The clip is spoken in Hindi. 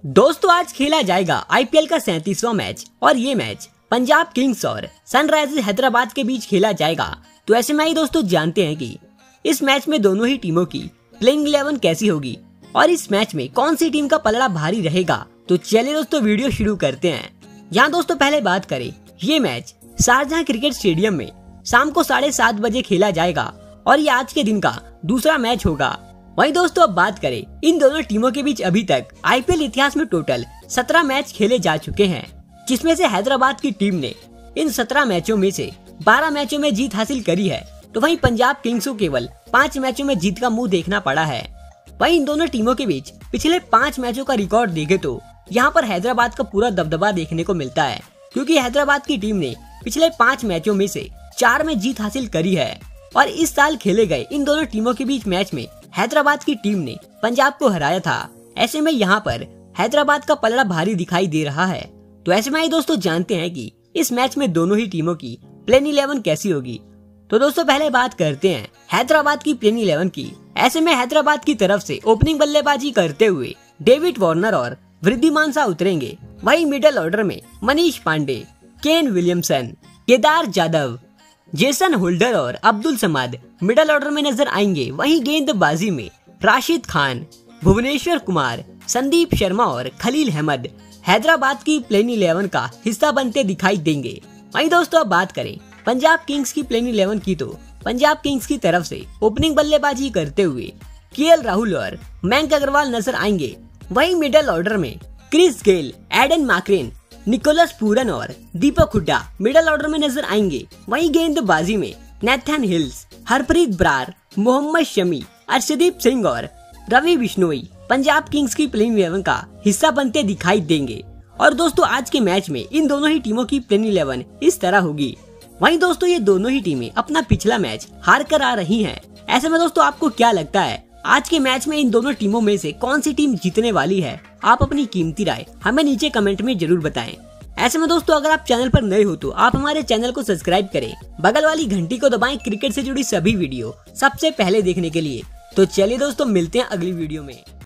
दोस्तों आज खेला जाएगा आईपीएल का 37वां मैच और ये मैच पंजाब किंग्स और सनराइजर्स हैदराबाद के बीच खेला जाएगा। तो ऐसे में ही दोस्तों जानते हैं कि इस मैच में दोनों ही टीमों की प्लेइंग 11 कैसी होगी और इस मैच में कौन सी टीम का पलड़ा भारी रहेगा। तो चलिए दोस्तों वीडियो शुरू करते हैं। यहाँ दोस्तों पहले बात करें, ये मैच शारजाह क्रिकेट स्टेडियम में शाम को 7:30 बजे खेला जाएगा और ये आज के दिन का दूसरा मैच होगा। वहीं दोस्तों अब बात करें, इन दोनों टीमों के बीच अभी तक आईपीएल इतिहास में टोटल 17 मैच खेले जा चुके हैं, जिसमें से हैदराबाद की टीम ने इन 17 मैचों में से 12 मैचों में जीत हासिल करी है, तो वहीं पंजाब किंग्स को केवल 5 मैचों में जीत का मुंह देखना पड़ा है। वहीं इन दोनों टीमों के बीच पिछले 5 मैचों का रिकॉर्ड देखे तो यहाँ पर हैदराबाद का पूरा दबदबा देखने को मिलता है, क्योंकि हैदराबाद की टीम ने पिछले 5 मैचों में से 4 में जीत हासिल करी है और इस साल खेले गए इन दोनों टीमों के बीच मैच में हैदराबाद की टीम ने पंजाब को हराया था। ऐसे में यहाँ पर हैदराबाद का पलड़ा भारी दिखाई दे रहा है। तो ऐसे में ही दोस्तों जानते हैं कि इस मैच में दोनों ही टीमों की प्लेइंग 11 कैसी होगी। तो दोस्तों पहले बात करते हैं हैदराबाद की प्लेइंग 11 की। ऐसे में हैदराबाद की तरफ से ओपनिंग बल्लेबाजी करते हुए डेविड वार्नर और वृद्धिमान शाह उतरेंगे। वहीं मिडिल ऑर्डर में Manish Pandey, Kane Williamson, Kedar Jadhav, Jason Holder और अब्दुल समाद मिडिल ऑर्डर में नजर आएंगे। वहीं गेंदबाजी में राशिद खान, भुवनेश्वर कुमार, संदीप शर्मा और खलील अहमद हैदराबाद की प्लेइंग 11 का हिस्सा बनते दिखाई देंगे। वहीं दोस्तों अब बात करें पंजाब किंग्स की प्लेइंग 11 की, तो पंजाब किंग्स की तरफ से ओपनिंग बल्लेबाजी करते हुए केएल राहुल और मयंक अग्रवाल नजर आएंगे। वहीं मिडिल ऑर्डर में Chris Gayle, Aiden Markram, Nicholas Pooran और दीपक हुड्डा मिडिल ऑर्डर में नजर आएंगे। वहीं गेंदबाजी में नेथन हिल्स, हरप्रीत ब्रार, मोहम्मद शमी, अर्शदीप सिंह और रवि बिश्नोई पंजाब किंग्स की प्लेइंग 11 का हिस्सा बनते दिखाई देंगे। और दोस्तों आज के मैच में इन दोनों ही टीमों की प्लेइंग 11 इस तरह होगी। वहीं दोस्तों ये दोनों ही टीमें अपना पिछला मैच हार कर आ रही हैं। ऐसे में दोस्तों आपको क्या लगता है आज के मैच में इन दोनों टीमों में से कौन सी टीम जीतने वाली है? आप अपनी कीमती राय हमें नीचे कमेंट में जरूर बताएं। ऐसे में दोस्तों अगर आप चैनल पर नए हो तो आप हमारे चैनल को सब्सक्राइब करें, बगल वाली घंटी को दबाएं क्रिकेट से जुड़ी सभी वीडियो सबसे पहले देखने के लिए। तो चलिए दोस्तों मिलते हैं अगली वीडियो में।